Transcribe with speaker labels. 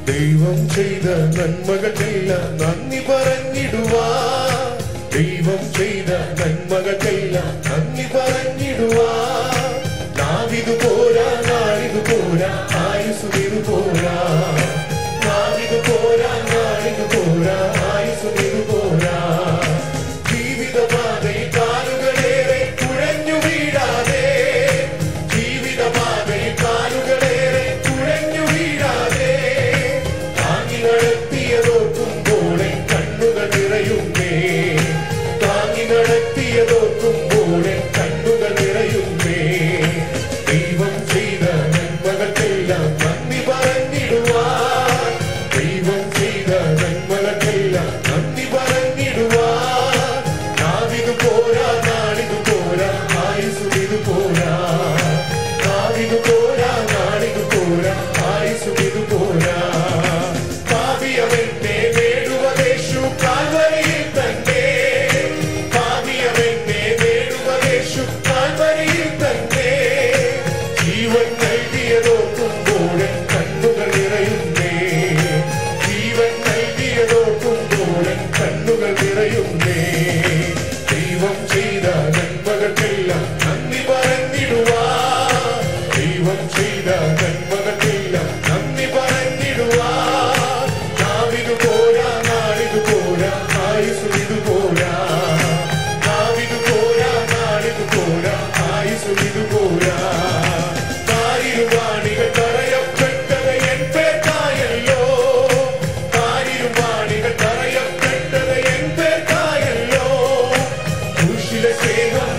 Speaker 1: ദൈവം ചെയ്ത നന്മകൾക്കെല്ലാം നന്ദി പറഞ്ഞിടുവാൻ, ദൈവം ചെയ്ത നന്മകൾക്കെല്ലാം നന്ദി പറഞ്ഞിടുവാൻ. നാവിതു പോരാ, നാളിതു പോരാ, ആയുസ്സുമിതു പോരാ. നാവിതു പോരാ, നാളിതു പോരാ, ആയുസ്സുമിതു പോരാ. ജീവിതപാതയിൽ കാലുകളേറെ കുഴഞ്ഞു വീഴാതെ, ജീവിതപാതയിൽ കാലുകളേറെ കുഴഞ്ഞു വീഴാതെ, താങ്ങി നടത്തിയതോർക്കുമ്പോഴെ കണ്ണുകൾ നിറയുന്നേ. താങ്ങി നടത്തിയതോർക്കുമ്പോഴെ കണ്ണുകൾ നിറയുന്നേ. ദൈവം ചെയ്ത നന്മകൾക്കെല്ലാം നന്ദി പറഞ്ഞിടുവാൻ, ദൈവം ചെയ്ത നന്മകൾക്കെല്ലാം നന്ദി പറഞ്ഞിടുവാൻ. നാവിതു പോരാ, നാളിതു പോരാ, ആയുസ്സുമിതു പോരാ. നാവിതു പോരാ, നാളിതു പോരാ, ആയുസ്സുമിതു പോരാ. പാപിയവനെ വേടുവദേശു കാൽവരിയിൽ തന്നെ, പാപിയവനെ വേടുവദേശു കാൽവരിയിൽ തന്നെ. ജീവൻ നൽകിയതോർക്കുമ്പോഴെ കണ്ണുകൾ നിറയുന്നേ. ജീവൻ നൽകിയതോർക്കുമ്പോഴെ കണ്ണുകൾ നിറയുന്നേ. ദൈവം ചെയ്ത നന്മകൾക്കെല്ലാം നന്ദി പറഞ്ഞിടുവാൻ, ദൈവം ചെയ്ത നന്മകൾക്കെല്ലാം നന്ദി പറഞ്ഞിടുവാൻ. നാവിതു പോരാ, നാളിതു പോരാ, ആയുസ്സുമിതു പോരാ. നാവിതു പോരാ, നാളിതു പോരാ, ആയുസ്സുമിതു പോരാ. കാരിരുവാണികൾ തറയപ്പെട്ടത് എൻ പേർക്കായല്ലോ, കാരിരുവാണികൾ തറയപ്പെട്ടത് എൻ പേർക്കായല്ലോ. ക്രൂശിലെ സ്നേഹം